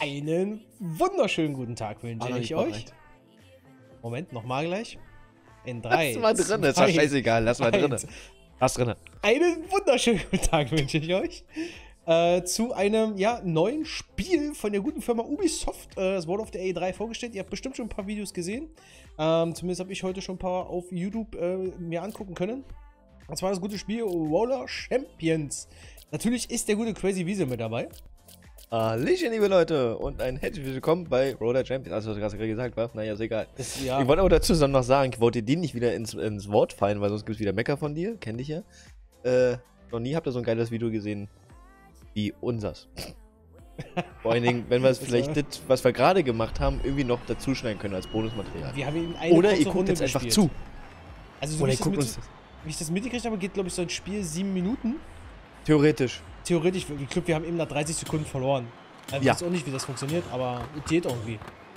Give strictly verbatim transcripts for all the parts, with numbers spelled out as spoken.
Einen wunderschönen guten Tag wünsche Hallo, ich ich euch. bereit. Moment, nochmal gleich. In drei. Lass mal drin, ist doch scheißegal, lass mal drin. eins. Lass drin. Einen wunderschönen guten Tag wünsche ich euch. Äh, zu einem ja, neuen Spiel von der guten Firma Ubisoft. Äh, das wurde auf der A E drei vorgestellt. Ihr habt bestimmt schon ein paar Videos gesehen. Ähm, zumindest habe ich heute schon ein paar auf YouTube äh, mir angucken können. Und zwar das gute Spiel Roller Champions. Natürlich ist der gute Crazy Wiese mit dabei. Hallöchen, liebe Leute, und ein herzlich willkommen bei Roller Champions. Also, was du gerade gesagt hast, naja, ist egal. Das, ja. Ich wollte aber dazu noch sagen, ich wollte dir nicht wieder ins, ins Wort fallen, weil sonst gibt es wieder Mecker von dir, kenn dich ja. Äh, noch nie habt ihr so ein geiles Video gesehen wie unsers. Vor allen Dingen, wenn wir es vielleicht das, was wir gerade gemacht haben, irgendwie noch dazu schneiden können als Bonusmaterial. Wir haben eben eine Oder kurze ihr guckt Runde jetzt einfach gespielt. zu. Also, so Oder wie, ihr ich das guckt mit, uns das. wie ich das mitgekriegt habe, geht, glaube ich, so ein Spiel sieben Minuten. Theoretisch. Theoretisch, ich glaube, wir haben eben nach dreißig Sekunden verloren. Ich Ja. weiß auch nicht, wie das funktioniert, aber es geht irgendwie.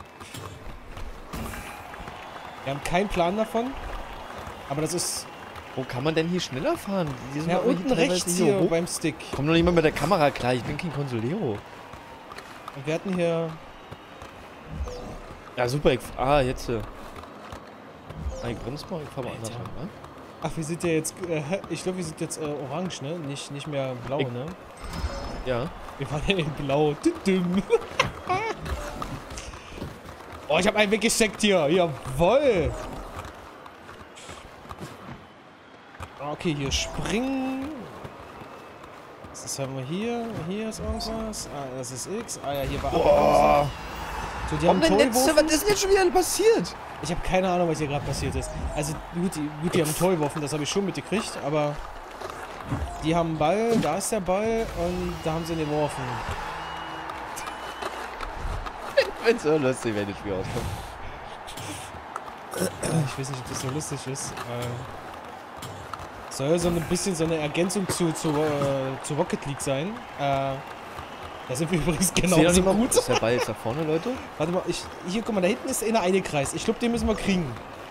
Wir haben keinen Plan davon, aber das ist Wo kann man denn hier schneller fahren? Die sind ja doch hier unten teilweise rechts hier hier hoch. beim Stick. Komm doch nicht mal mit der Kamera klar, ich bin kein Consolero. Und wir hatten hier... Ja, super, ich, ah, jetzt. Äh. Ah, ich bremse mal, ich fahr mal anders Alter. an, ne? Ach, wir sind ja jetzt... Äh, ich glaube, wir sind jetzt äh, orange, ne? Nicht, nicht mehr blau, Ich- ne? Ja. Wir waren ja in blau. Düdüm. Oh, ich habe einen weggesteckt hier. Jawoll. Okay, hier springen. Was haben wir hier? Hier ist irgendwas. Ah, das ist X. Ah ja, hier war Boah. So, die haben ein Tor geworfen. Was ist denn jetzt schon wieder passiert? Ich habe keine Ahnung, was hier gerade passiert ist. Also gut, die, gut, die haben ein Tor geworfen, das habe ich schon mitgekriegt, aber die haben einen Ball, da ist der Ball und da haben sie ihn geworfen. Ich find's so lustig, wenn das Spiel auskommt. Ich weiß nicht, ob das so lustig ist. Äh, soll so ein bisschen so eine Ergänzung zu, zu, äh, zu Rocket League sein. Äh, da sind wir übrigens genauso gut. Ist der Ball jetzt da vorne, Leute? Warte mal, ich, hier, guck mal, da hinten ist einer eingekreist. Ich glaube, den müssen wir kriegen.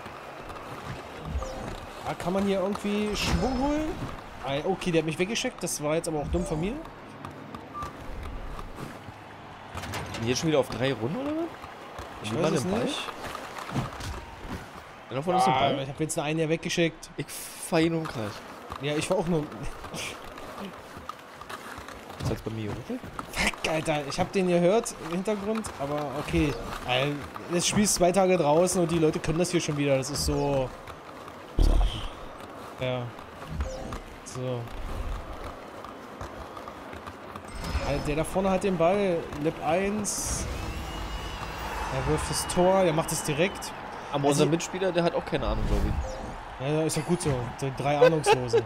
Ah, kann man hier irgendwie Schwung holen? Ah, okay, der hat mich weggeschickt. Das war jetzt aber auch dumm von mir. Sind jetzt schon wieder auf drei Runden, oder was? Ich Wie weiß war es der Ball? nicht. Einer von uns den Ah, Ball? ich habe jetzt einen ja weggeschickt. Ich fahr hier nur im Kreis. Ja, ich war auch nur... Das heißt bei mir, oder? Fuck, Alter. Ich habe den gehört im Hintergrund, aber okay. Weil das Spiel ist zwei Tage draußen und die Leute können das hier schon wieder. Das ist so... Ja. So. Alter, der da vorne hat den Ball. Lip eins. Er wirft das Tor, der macht es direkt. Aber Also- unser Mitspieler, der hat auch keine Ahnung, glaube ich. Ja, ist ja gut so. So drei Ahnungslose.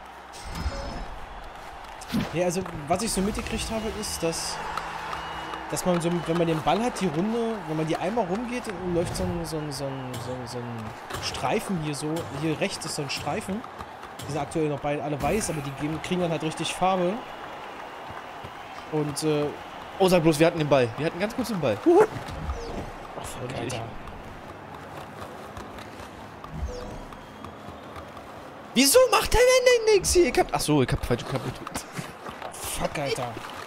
Ja, also was ich so mitgekriegt habe, ist, dass, dass man so, wenn man den Ball hat, die Runde, wenn man die einmal rumgeht, dann läuft so ein, so ein, so ein, so ein, so ein Streifen hier so. Hier rechts ist so ein Streifen. Die sind aktuell noch beide alle weiß, aber die geben, kriegen dann halt richtig Farbe. Und, äh, Oh, sag bloß, wir hatten den Ball. Wir hatten ganz kurz den Ball. oh, fuck, Okay. Alter. Wieso macht der denn nichts hier? Ich hab, ach so, ich hab falsch Knopf gedrückt. Fuck, Alter.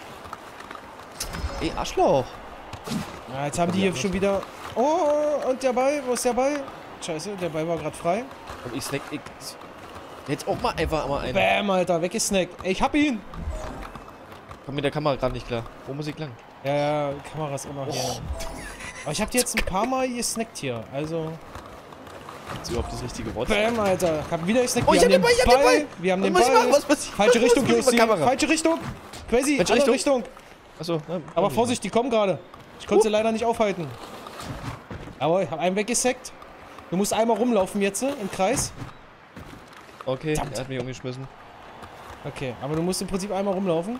Ey, Arschloch. Ja, jetzt haben die hier schon wieder... Oh, und der Ball, wo ist der Ball? Scheiße, der Ball war gerade frei. Und ich snack, ich... Jetzt auch mal einfach mal einen. Bam, Alter, weggesnackt. Ey, ich hab ihn! Komm mit der Kamera gerade nicht klar. Wo muss ich lang? Ja, ja, Kamera ist immer hier. Aber ich hab die jetzt ein paar Mal gesnackt hier, also... Ist überhaupt das richtige Wort? Bam, Alter. Ich hab wieder gesnackt. Oh, Wir ich hab haben den Ball, ich hab den Ball! Wir haben Was den muss ich Ball. machen? Was passiert? Falsche Was Richtung, muss ich mit Jussi. der Kamera? Falsche Richtung. Crazy, Falsche andere Richtung? Richtung. Achso. Na, Aber Vorsicht, die kommen gerade. Ich konnte sie leider nicht aufhalten. Aber ich hab einen weggesackt. Du musst einmal rumlaufen jetzt, äh, im Kreis. Okay, Verdammt. er hat mich umgeschmissen. Okay, aber du musst im Prinzip einmal rumlaufen.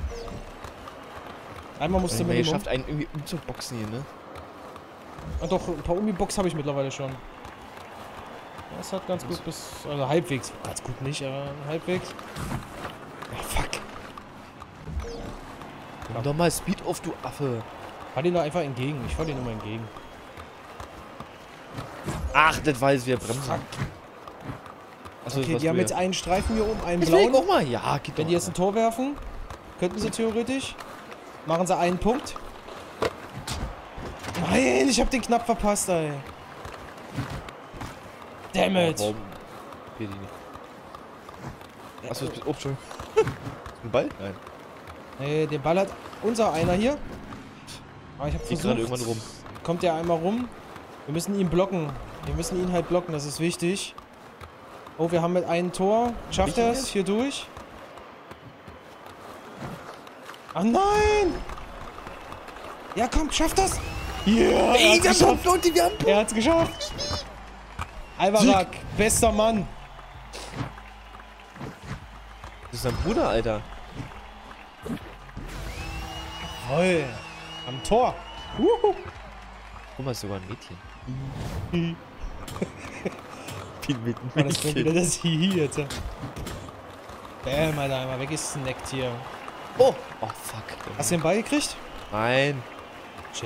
Einmal musst du Ihr Minimum. schafft einen irgendwie umzuboxen hier, ne? Ah, doch, ein paar Umi-Box habe ich mittlerweile schon. Das hat ganz gut bis... Also halbwegs. Ganz gut nicht, aber halbwegs. Ja, fuck. Komm doch mal Speed auf, du Affe. Fahr den doch einfach entgegen. Ich fahr den immer entgegen. Ach, das weiß wir bremsen. Fuck. Achso, Okay, die haben jetzt einen Streifen hier oben, einen Jetzt will ich blauen. auch mal. Ja, geht Wenn doch. die jetzt ein Tor werfen, könnten sie theoretisch. Machen sie einen Punkt. Nein, ich hab den knapp verpasst, ey. Damn it. Oh, warum? Hier die nicht. Achso, das ist. Oh, Entschuldigung. Ein Ball? Nein. Nee, den Ball hat unser einer hier. Aber ich hab Geht gerade versucht. irgendwann rum. Kommt der einmal rum. Wir müssen ihn blocken. Wir müssen ihn halt blocken, das ist wichtig. Oh, wir haben mit einem Tor. Schafft er es hier durch? Ah nein! Ja, komm, schafft das! Ja, yeah, Ey, wir haben Leute, wir haben Er hat's geschafft! Alvarak, bester Mann! Das ist dein Bruder, Alter. Voll! Am Tor! Uhu. Guck mal, ist sogar ein Mädchen. Wie mit Oh, das kommt wieder das Hihi jetzt. Bäm, Alter, einmal weggesnackt hier. Oh! Oh, fuck. Hast du den Ball gekriegt? Nein. Shit.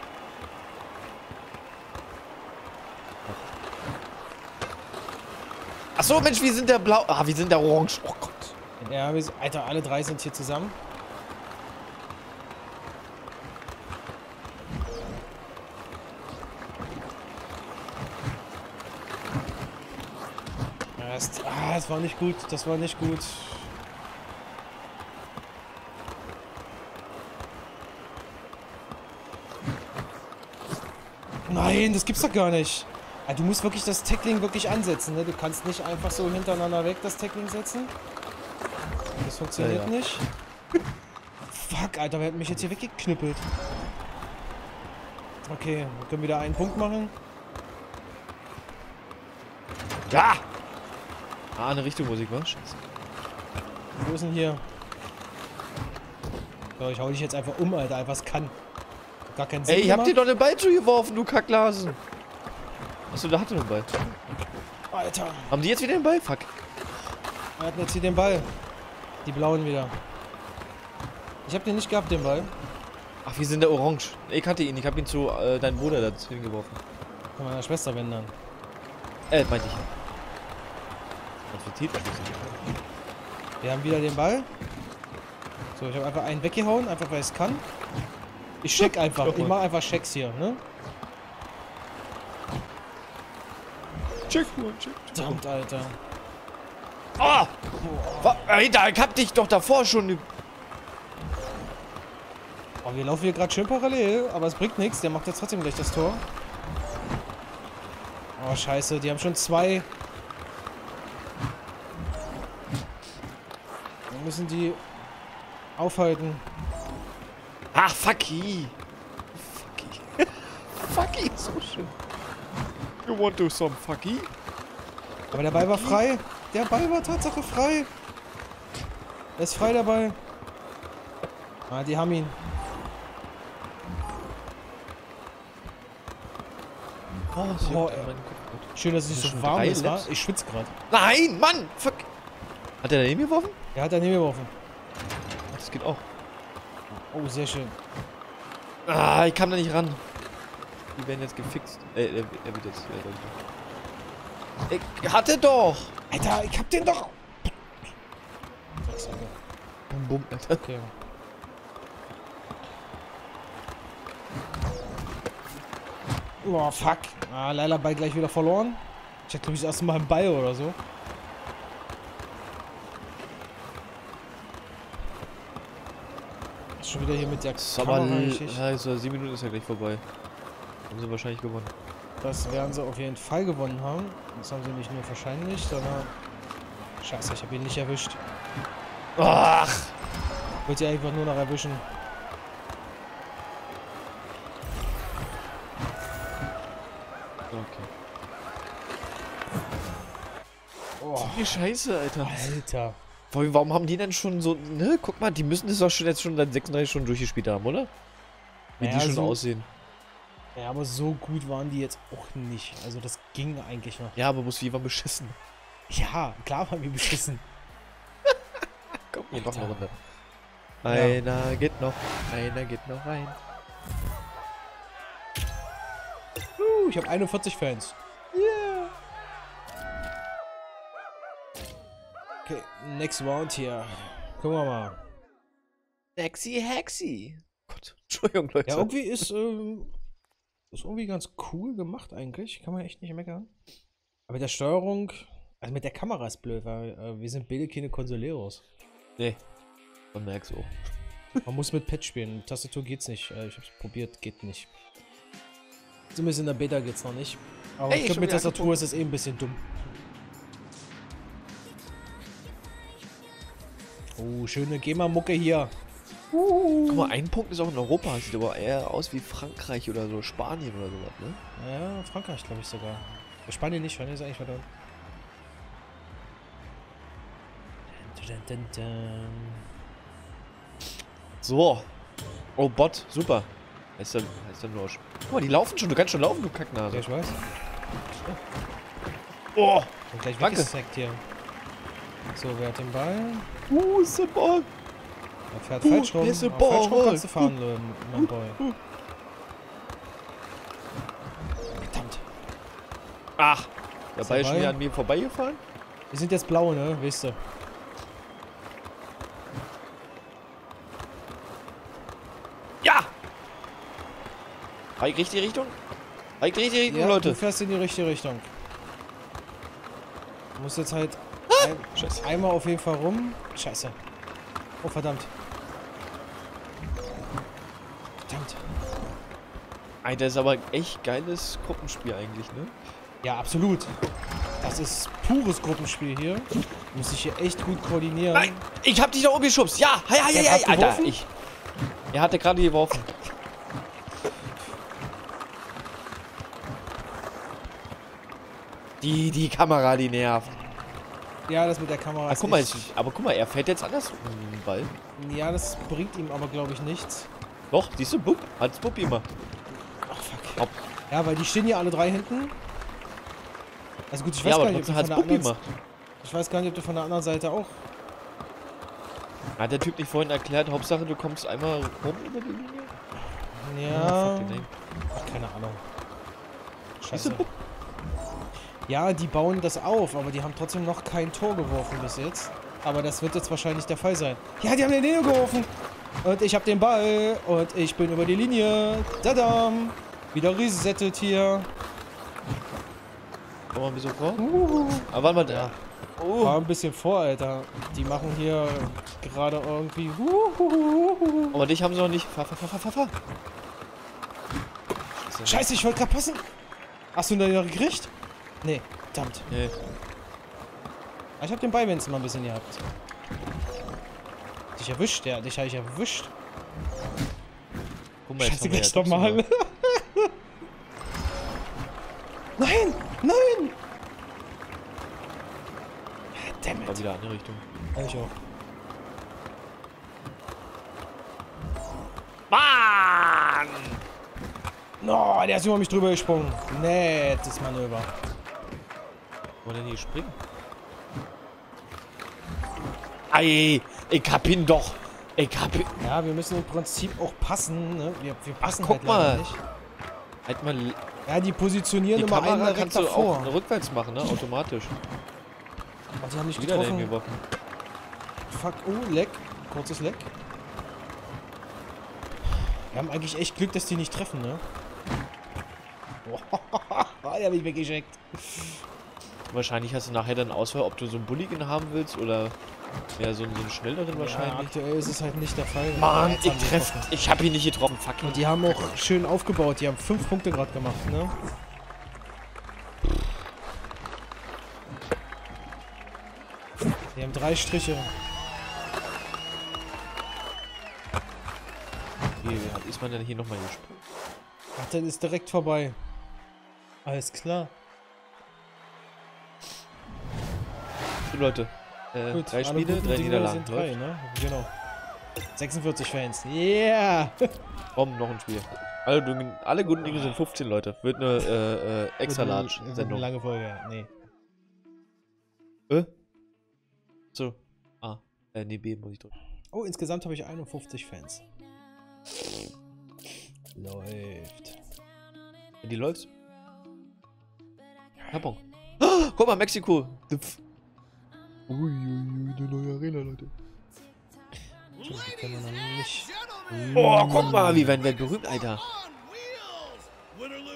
Achso, Mensch, wir sind der blau. Ah, wir sind der orange. Oh Gott. Ja, wir sind, Alter, alle drei sind hier zusammen. Ja, das, ah, das war nicht gut. Das war nicht gut. Nein, das gibt's doch gar nicht. Ah, du musst wirklich das Tackling wirklich ansetzen, ne? Du kannst nicht einfach so hintereinander weg das Tackling setzen. Das funktioniert Ja, ja. nicht. Fuck, Alter, wer hat mich jetzt hier weggeknüppelt? Okay, wir können wieder einen Punkt machen. Ja! Ah, eine Richtung Musik, was? Scheiße. Wo ist denn hier? So, ich hau dich jetzt einfach um, Alter, einfach es kann. Gar keinen Sinn Ey, ich hab dir gemacht. doch den Ball zugeworfen, du Kacklasen. Achso, da hatte noch einen Ball. Alter, Haben die jetzt wieder den Ball? Fuck. wir hatten jetzt hier den Ball. Die blauen wieder. Ich hab den nicht gehabt, den Ball. Ach, wir sind der Orange. Ich hatte ihn, ich hab ihn zu äh, deinem Bruder dazu hingeworfen. Von meiner Schwester wenden dann. Äh, meinte ich ja. Was für Titelschlüssel? Wir haben wieder den Ball. So, ich habe einfach einen weggehauen, einfach weil ich es kann. Ich check einfach. Ich mache einfach Checks hier, ne? Check, check. Verdammt, Alter. Ah! Wa- Alter, ich hab dich doch davor schon. Oh, wir laufen hier gerade schön parallel, aber es bringt nichts. Der macht jetzt trotzdem gleich das Tor. Oh, scheiße. Die haben schon zwei. Wir müssen die aufhalten. Ach, fucky. Fucky. Fucky ist so schön. You want to do some fucky? Aber der Ball war frei. Der Ball war Tatsache frei. Er ist frei, der Ball. Ah, die haben ihn. Oh, Oh, ey. ey. Schön, dass es nicht Das so sind warm drei ist, wa? Laps. Ich schwitze gerade. Nein, Mann! Fuck! Hat er daneben geworfen? Er hat daneben geworfen. Ach, das geht auch. Oh, sehr schön. Ah, ich kam da nicht ran. Die werden jetzt gefixt. Äh, er, er wird jetzt. Äh, ich hatte doch! Alter, ich hab den doch. Bum, bum, Alter. Okay. Oh, fuck. Ah, leider Ball gleich wieder verloren. Ich hatte, glaube ich, das erste Mal einen Ball oder so. Ist schon wieder hier mit der Das ist aber. Kamera. Ja, ist ja sieben Minuten ist ja gleich vorbei. Haben sie wahrscheinlich gewonnen. Das werden sie auf jeden Fall gewonnen haben. Das haben sie nicht nur wahrscheinlich, sondern... Scheiße, ich habe ihn nicht erwischt. Ach! Ich wollte ihn einfach nur noch erwischen. Okay. Oh, Die Scheiße, Alter. Alter. Vor allem, warum haben die denn schon so. Ne, guck mal, die müssen das doch schon jetzt schon seit sechsunddreißig Stunden durchgespielt haben, oder? Wie Naja, die schon so- aussehen. Ja, aber so gut waren die jetzt auch nicht. Also das ging eigentlich noch. Ja, aber muss wie war beschissen. Ja, klar waren wir beschissen. Komm, wir noch eine Alter. Runde. Einer geht noch, einer geht noch rein. Uh, ich habe einundvierzig Fans. Yeah. Okay, next round hier. Gucken wir mal. Sexy Hexy. Gott, Entschuldigung, Leute. Ja, irgendwie ist, ähm, ist irgendwie ganz cool gemacht eigentlich. Kann man echt nicht meckern. Aber mit der Steuerung, also mit der Kamera ist blöd, weil äh, wir sind beide keine Consoleros. Nee. Man merkt so. Man muss mit Pad spielen. Mit Tastatur geht's nicht. Äh, ich hab's probiert, geht nicht. Zumindest in der Beta geht's noch nicht. Aber Ey, ich glaube, schon mit wieder Tastatur ist es eh ein bisschen dumm. Oh, schöne GEMA-Mucke hier. Guck mal, ein Punkt ist auch in Europa. Sieht aber eher aus wie Frankreich oder so, Spanien oder sowas, ne? Ja, Frankreich glaube ich sogar. Spanien nicht, Spanien ist eigentlich weiter. So. Oh, Bot, super. Heißt dann, heißt dann nur. Guck mal, die laufen schon. Du kannst schon laufen, du Kacknase. Ja, ich weiß. Oh, Und gleich danke. weggesackt hier. So, wer hat den Ball? Uh, ist der Ball. Er fährt Uh, falsch rum. ist der Auf falsch rum Ball. kannst du fahren, uh, mein Boy. uh. Verdammt. Ach, der Ist Ball der ist schon Ball? wieder an mir vorbeigefahren? Wir sind jetzt blau, ne? Weißt du. Ja! War ich richtig Richtung? War ich richtig Richtung, Ja, Leute? du fährst in die richtige Richtung. Du musst jetzt halt ein, Scheiße. einmal auf jeden Fall rum. Scheiße. Oh, verdammt. Verdammt. Alter, das ist aber ein echt geiles Gruppenspiel eigentlich, ne? Ja, absolut. Das ist pures Gruppenspiel hier. Du musst dich hier echt gut koordinieren. Nein! Ich hab dich da oben geschubst! Ja! Ja, ja, ja, Wer ja! hat Alter, geworfen? ich. Er hatte gerade geworfen. Die, die Kamera, die nervt. Ja, das mit der Kamera Ah, ist guck mal, echt- jetzt, aber guck mal, er fährt jetzt anders mit dem Ball. Ja, das bringt ihm aber, glaube ich, nichts. Doch, siehst du, Bub, hat's Bub immer. Ach, fuck. Hopp. Ja, weil die stehen hier alle drei hinten. Also gut, ich weiß Ja, aber gar nicht, ob du trotzdem von hat's der Bub anderen... immer. Ich weiß gar nicht, ob du von der anderen Seite auch... Hat der Typ nicht vorhin erklärt, Hauptsache du kommst einmal rum über die Linie? Ja... fuck, nein. Ach, keine Ahnung. Siehst du, Scheiße. Bub? Ja, die bauen das auf, aber die haben trotzdem noch kein Tor geworfen bis jetzt. Aber das wird jetzt wahrscheinlich der Fall sein. Ja, die haben den Neo geworfen. Und ich habe den Ball. Und ich bin über die Linie. Tadam. Wieder resettet hier. Komm mal ein bisschen vor. Uh. Aber warte mal, Ja. da. Oh. War ein bisschen vor, Alter. Die machen hier gerade irgendwie... Aber dich haben sie noch nicht. Fahr, fahr, fahr, fahr, fahr, fahr. Scheiße, ich wollte gerade passen. Hast du ihn da ja gekriegt? Nee, verdammt. Nee. Ah, ich hab den Ball wenigstens mal ein bisschen gehabt. Dich erwischt, ja. Dich habe ich erwischt. Guck mal, Scheiße, haben wir gleich ja nochmal. trotzdem Nein! Nein! Damn noch- War it. wieder andere Richtung. Ja, ich auch. Mann! No, der ist über mich drüber gesprungen. Nettes Manöver. Wo denn hier springen? Ei, ich hab ihn doch. Ich hab ihn. Ja, wir müssen im Prinzip auch passen. Ne? Wir, wir passen guck halt leider mal. nicht. Halt mal. Die Ja, die positionieren immer einen Kamera direkt kannst du davor. auch rückwärts machen, ne? Automatisch. Oh, die haben nicht Wieder getroffen. den geworfen. Fuck, oh, Leck. Kurzes Leck. Wir haben eigentlich echt Glück, dass die nicht treffen, ne? Boah, der hab ich weggeschickt. Wahrscheinlich hast du nachher dann Auswahl, ob du so einen Bulligen haben willst oder ja, so einen, so einen schnelleren Ja, wahrscheinlich. aktuell ist es halt nicht der Fall. Mann, Jetzt ich haben die treff. getroffen. Ich hab ihn nicht getroffen. Fuck. Und die haben auch schön aufgebaut. Die haben fünf Punkte gerade gemacht, ne? Die haben drei Striche. Wie ist man denn hier nochmal gesprungen? Ach, dann ist direkt vorbei. Alles klar. So, Leute. Äh, Gut, drei alle Spiele, guten drei Dinge Niederlagen. sind drei, ne? Genau. sechsundvierzig Fans. Yeah! Komm, noch ein Spiel. Alle, Dinge- alle guten Dinge sind fünfzehn Leute. Wird eine äh, äh, extra large Wird eine Sendung. lange Folge, nee. Äh? So. A. Äh, nee, B muss ich drücken. Oh, insgesamt habe ich einundfünfzig Fans. Läuft. Ja, die läuft's. Werbung. Oh, guck mal, Mexiko. Uiuiui, eine neue Arena, Leute. Schon, die können wir noch nicht. Oh, guck mal, wie werden wir berühmt, Alter.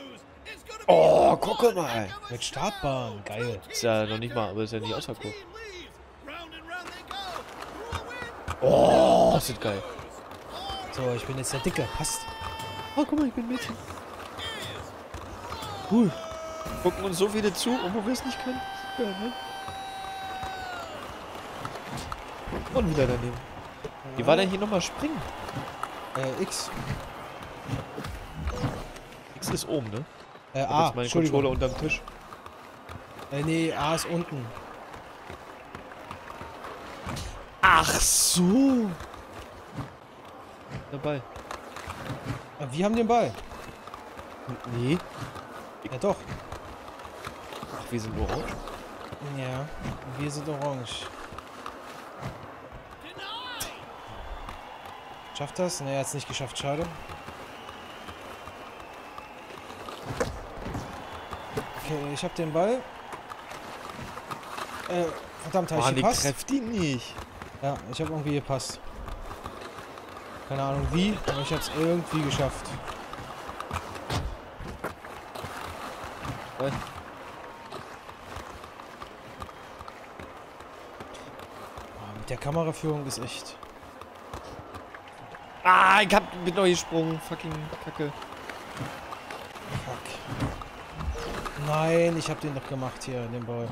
Oh, guck mal. Mit Startbahn. Geil. Ist ja noch nicht mal, aber ist ja nicht ausverkauft. Oh, das ist geil. So, ich bin jetzt der Dicke. Passt. Oh, guck mal, ich bin Mädchen. Cool. Gucken uns so viele zu, obwohl wir es nicht können. Ja, ne? Und wieder daneben. Wie war denn hier nochmal springen? Äh, X. X ist oben, ne? Äh, Ich hab A. jetzt meinen Entschuldigung. Controller unterm Tisch. Äh, nee, A ist unten. Ach so. Der Ball. Äh, wir haben den Ball. Nee. Ja, doch. Ach, wir sind orange. Ja, wir sind orange. Schafft das? Ne, er hat es nicht geschafft. Schade. Okay, ich hab den Ball. Äh, verdammt, hab ich Mann, die gepasst? trefft die nicht. Ja, ich habe irgendwie gepasst. Keine Ahnung wie, aber ich hab's irgendwie geschafft. Ball. Oh, mit der Kameraführung ist echt... Ah, ich hab mit neu gesprungen. Fucking Kacke. Fuck. Nein, ich hab den doch gemacht hier, den Ball.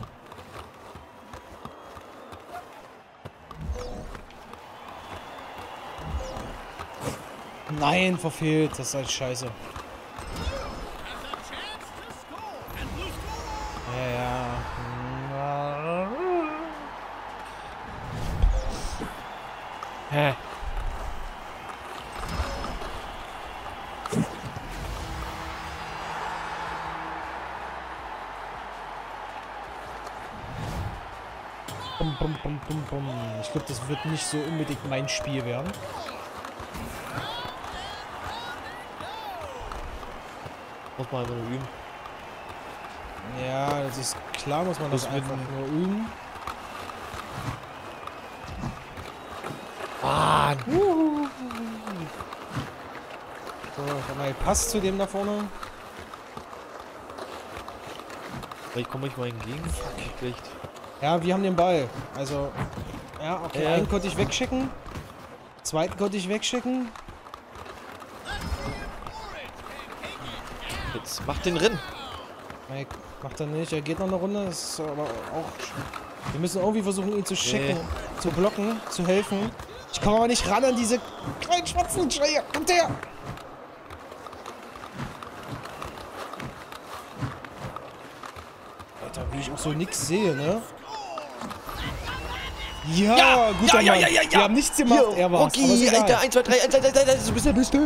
Nein, verfehlt. Das ist halt scheiße. Ja, ja. Hä? Bum, bum, bum, bum, bum. Ich glaube, das wird nicht so unbedingt mein Spiel werden. Muss man einfach nur üben. Ja, das ist klar, muss man das, Das einfach mit- nur üben. Mann. So, ich hab mal gepasst zu dem da vorne. Ich komme euch mal entgegen. Schlecht. Ja, wir haben den Ball. Also, ja, okay, Ja. einen konnte ich wegschicken. Zweiten konnte ich wegschicken. Jetzt mach den Rinn. Nee, macht er nicht. Er geht noch eine Runde. Das ist aber auch... Wir müssen irgendwie versuchen, ihn zu schicken, zu blocken, zu helfen. Ich komme aber nicht ran an diese kleinen schwarzen Schreie. Kommt her! Alter, wie ich auch so nix sehe, ne? Ja, Ja, guter ja, Mann. ja, ja, ja. Wir haben nichts gemacht, er war's. Aber ist Okay, egal. Alter, eins, zwei, drei, eins, zwei, drei, eins, du bist der Beste.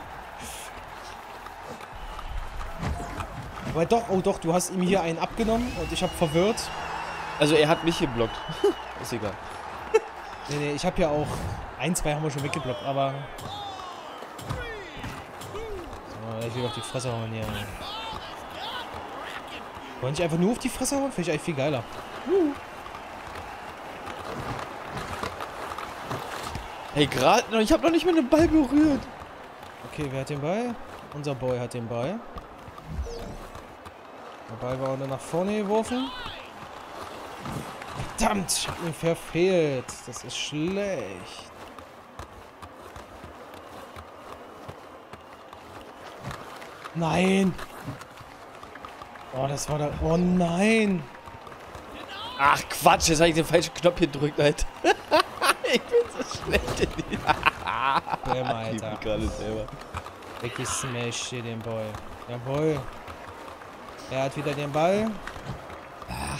Aber doch, oh doch, du hast ihm hier einen abgenommen und ich habe verwirrt. Also er hat mich geblockt. Ist egal. Nee, nee, ich habe ja auch... Ein, zwei haben wir schon weggeblockt, aber... So, ich will auf die Fresse hauen hier. Wollen ich einfach nur auf die Fresse hauen? Finde ich eigentlich viel geiler. Hey, gerade noch, ich habe noch nicht mal den Ball berührt. Okay, wer hat den Ball? Unser Boy hat den Ball. Der Ball war nur nach vorne geworfen. Verdammt, ich hab ihn verfehlt. Das ist schlecht. Nein. Oh, das war da... Oh nein. Ach Quatsch, jetzt habe ich den falschen Knopf gedrückt, Alter. Ich bin so schlecht in die... Bäm, Ich Alter. bin gerade selber. Weggesmashed hier den Ball. Jawohl. Er hat wieder den Ball. Ach.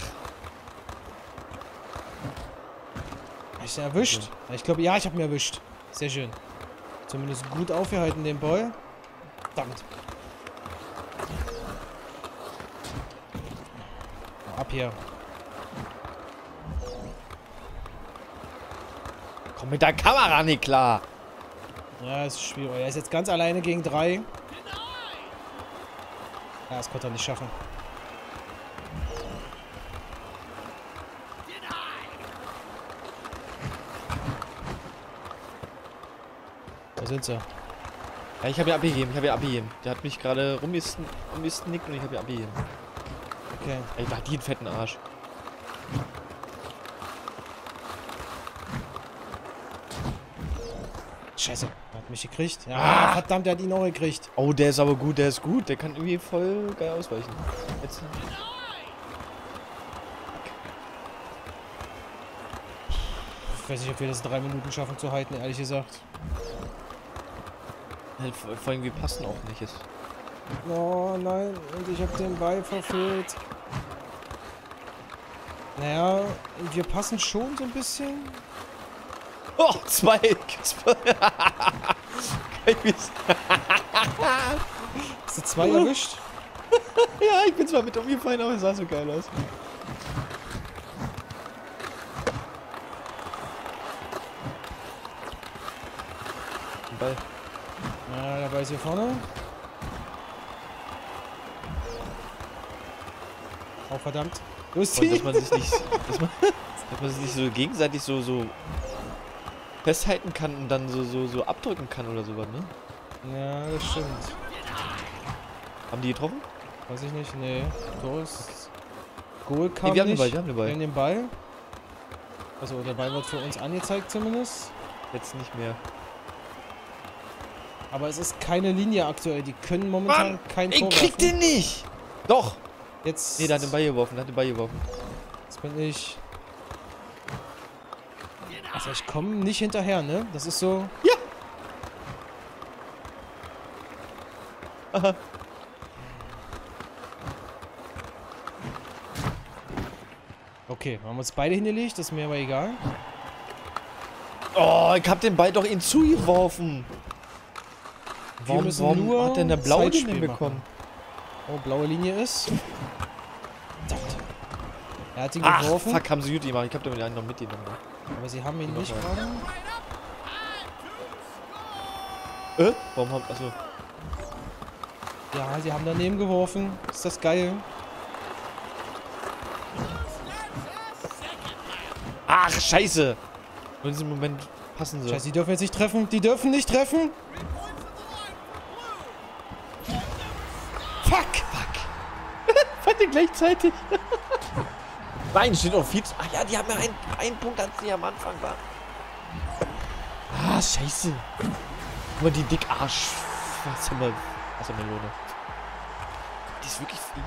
Hab ich den erwischt? Ich glaube, ja, ich habe ihn erwischt. Sehr schön. Zumindest gut aufgehalten, den Ball. Verdammt. Ab hier. Komm mit der Kamera nicht klar. Ja, ist schwierig. Er ist jetzt ganz alleine gegen drei. Ja, das konnte er nicht schaffen. Da sind sie. Ja, ich habe ja abgegeben, ich habe ja abgegeben. Der hat mich gerade rumgesnickt und ich habe ja abgegeben. Okay. Ey, war die einen fetten Arsch. Scheiße, er hat mich gekriegt. Ja, ah. Verdammt, der hat ihn auch gekriegt. Oh, der ist aber gut, der ist gut. Der kann irgendwie voll geil ausweichen. Jetzt. Ich weiß nicht, ob wir das in drei Minuten schaffen zu halten, ehrlich gesagt. Halt, vor allem, wir passen auch nicht jetzt. Oh nein, und ich habe den Ball verfehlt. Naja, wir passen schon so ein bisschen. Oh, zwei. Hast du zwei erwischt? Ja, ich bin zwar mit umgefallen, aber es sah so geil aus. Ein Ball. Ja, der Ball ist hier vorne. Oh, verdammt. Los, Und dass man sich nicht, dass man, dass man sich nicht so gegenseitig so, so festhalten kann und dann so, so, so abdrücken kann oder sowas, ne? Ja, das stimmt. Haben die getroffen? Weiß ich nicht, nee. Tor ist... Goal kam nee, wir haben nicht. den Ball, wir haben den Ball. Wir haben den Ball. Also der Ball wird für uns angezeigt zumindest. Jetzt nicht mehr. Aber es ist keine Linie aktuell. Die können momentan Mann, kein Tor ich krieg den nicht! Doch! Jetzt... Nee, der hat den Ball geworfen, der hat den Ball geworfen. Jetzt bin ich... Also ich komme nicht hinterher, ne? Das ist so... Ja! Aha. Okay, haben wir uns beide hingelegt, das ist mir aber egal. Oh, ich hab den Ball doch ihm zugeworfen. Wir Warum, müssen warum nur hat denn der blaue den Zeitspiel bekommen? Oh, blaue Linie ist. Verdammt. Er hat ihn Ach, geworfen. fuck, haben sie gut gemacht. Ich hab den einen noch mitgenommen. Aber sie haben ihn Die nicht noch gerade. Äh? Warum haben... Achso. Ja, sie haben daneben geworfen. Ist das geil? Ach, scheiße! In diesem Moment passen sie. Scheiße, die dürfen jetzt nicht treffen. Die dürfen nicht treffen. Fuck! Fuck! Beide gleichzeitig. Nein, steht auch viel zu... Ach ja, die haben ja einen, einen Punkt, als die am Anfang waren. Ah, scheiße. Guck mal, die Dickarsch... Was haben wir... Was haben wir Melone? Die ist wirklich viel.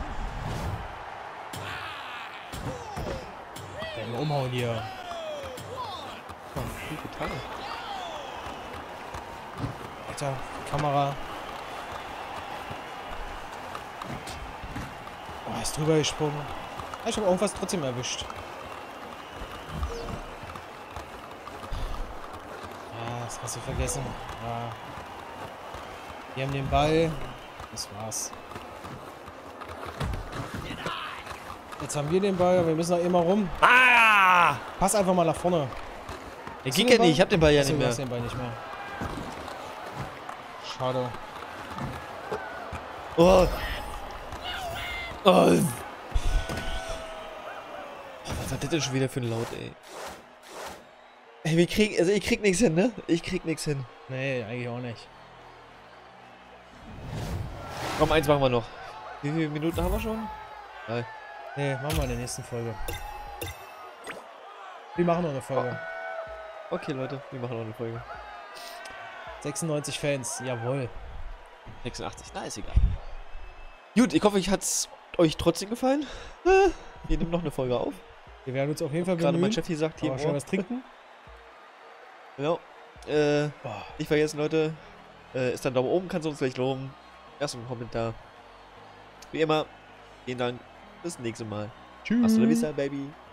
Werden wir umhauen hier. Oh, viel getan. Alter, Kamera. Oh, ist drüber gesprungen. Ja, ich habe irgendwas trotzdem erwischt. Ja, das hast du vergessen. Ja. Wir haben den Ball. Das war's. Jetzt haben wir den Ball, aber wir müssen da immer rum. Ah! Pass einfach mal nach vorne. Der geht ja nicht, ich hab den Ball ja Achso, nicht du mehr. hast den Ball nicht mehr. Schade. Oh. Oh. Was hat das denn schon wieder für ein Laut, ey? Ey, wir kriegen, also ich krieg nichts hin, ne? Ich krieg nichts hin. Nee, eigentlich auch nicht. Komm, eins machen wir noch. Wie viele Minuten haben wir schon? Nein. Nee, machen wir in der nächsten Folge. Wir machen noch eine Folge. Okay, Leute, wir machen noch eine Folge. sechsundneunzig Fans, jawohl. sechsundachtzig, na ist egal. Gut, ich hoffe, ich hat's euch trotzdem gefallen. Wir nehmen noch eine Folge auf. Wir werden uns auf jeden Fall Gerade bemühen. mein Chef hier sagt, hier Aber schon was trinken. Ja. Äh, nicht vergessen, Leute. Äh, ist dann Daumen oben, kannst du uns gleich loben. Erst ein Kommentar. Wie immer, vielen Dank. Bis zum nächsten Mal. Tschüss. Hasta la vista, Baby.